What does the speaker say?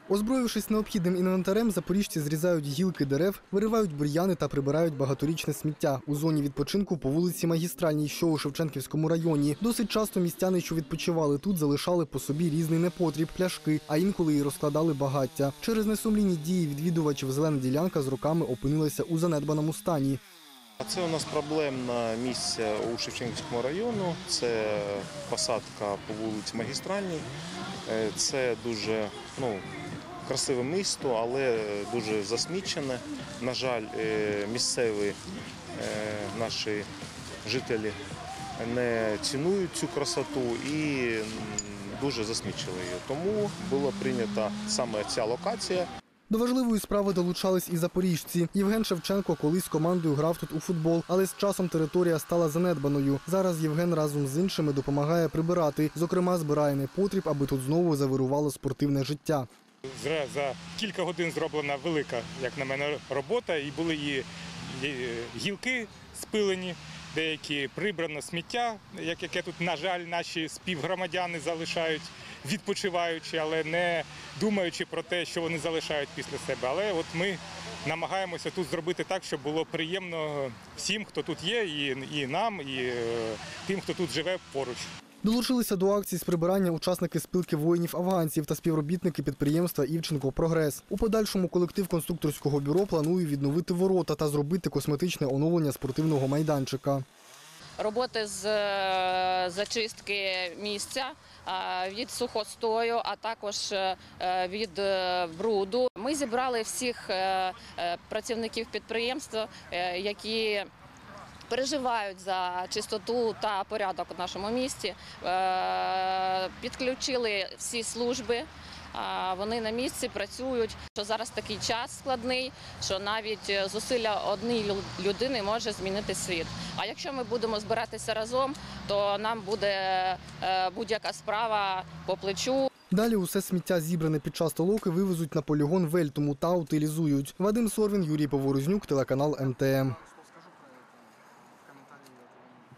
Озброївшись необхідним інвентарем, запоріжці зрізають гілки дерев, виривають бур'яни та прибирають багаторічне сміття. У зоні відпочинку по вулиці Магістральній, що у Шевченківському районі. Досить часто містяни, що відпочивали тут, залишали по собі різний непотріб, пляшки, а інколи й розкладали багаття. Через несумлінні дії відвідувачів зелена ділянка з роками опинилася у занедбаному стані. Це у нас проблемне місце у Шевченківському району, це посадка по вулиці Магістральній. Це дуже красиве місто, але дуже засмічене. На жаль, місцеві наші жителі не цінують цю красоту і дуже засмічили її. Тому була прийнята саме ця локація. До важливої справи долучались і запоріжці. Євген Шевченко колись з командою грав тут у футбол, але з часом територія стала занедбаною. Зараз Євген разом з іншими допомагає прибирати. Зокрема, збирає непотріб, аби тут знову завирувало спортивне життя. За кілька годин зроблена велика, як на мене, робота, і були і гілки спилені, деякі прибрано сміття, яке тут, на жаль, наші співгромадяни залишають, відпочиваючи, але не думаючи про те, що вони залишають після себе. Але от ми намагаємося тут зробити так, щоб було приємно всім, хто тут є, і нам, і тим, хто тут живе поруч. Долучилися до акції з прибирання учасники спілки воїнів-афганців та співробітники підприємства «Івченко Прогрес». У подальшому колектив конструкторського бюро планує відновити ворота та зробити косметичне оновлення спортивного майданчика. Роботи з зачистки місця від сухостою, а також від бруду. Ми зібрали всіх працівників підприємства, які переживають за чистоту та порядок у нашому місті. Підключили всі служби, вони на місці працюють. Зараз такий час складний, що навіть зусилля однієї людини може змінити світ. А якщо ми будемо збиратися разом, то нам буде будь-яка справа по плечу. Далі усе сміття, зібране під час толоки, вивезуть на полігон в Ельтому та утилізують. Вадим Сорвін, Юрій Поворознюк, телеканал МТМ.